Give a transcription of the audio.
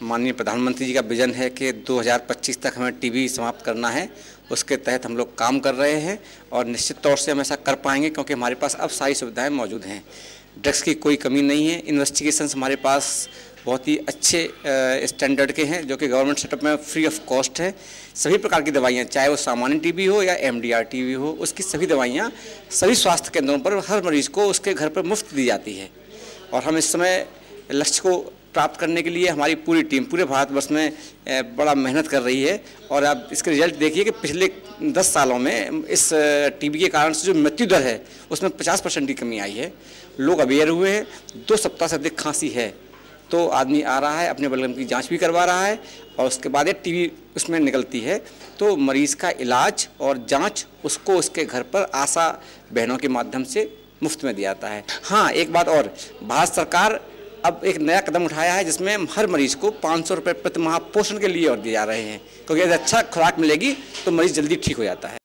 माननीय प्रधानमंत्री जी का विजन है कि 2025 तक हमें टीबी समाप्त करना है। उसके तहत हम लोग काम कर रहे हैं और निश्चित तौर से हम ऐसा कर पाएंगे, क्योंकि हमारे पास अब सारी सुविधाएं मौजूद हैं। ड्रग्स की कोई कमी नहीं है। इन्वेस्टिगेशंस हमारे पास बहुत ही अच्छे स्टैंडर्ड के हैं, जो कि गवर्नमेंट सेटअप में फ्री ऑफ कॉस्ट है। सभी प्रकार की दवाइयाँ, चाहे वो सामान्य टीबी हो या MDR टीबी हो, उसकी सभी दवाइयाँ सभी स्वास्थ्य केंद्रों पर हर मरीज़ को उसके घर पर मुफ्त दी जाती है। और हम इस समय लक्ष्य को प्राप्त करने के लिए हमारी पूरी टीम पूरे भारतवर्ष में बड़ा मेहनत कर रही है। और आप इसके रिजल्ट देखिए कि पिछले 10 सालों में इस टीबी के कारण से जो मृत्यु दर है उसमें 50% की कमी आई है। लोग अवेयर हुए हैं। 2 सप्ताह से अधिक खांसी है तो आदमी आ रहा है, अपने बलगम की जांच भी करवा रहा है और उसके बाद एक टीबी उसमें निकलती है तो मरीज़ का इलाज और जाँच उसको उसके घर पर आशा बहनों के माध्यम से मुफ्त में दिया जाता है। हाँ, एक बात और, भारत सरकार अब एक नया कदम उठाया है जिसमें हर मरीज़ को 500 रुपये प्रति माह पोषण के लिए और दिए जा रहे हैं, क्योंकि यदि अच्छा खुराक मिलेगी तो मरीज़ जल्दी ठीक हो जाता है।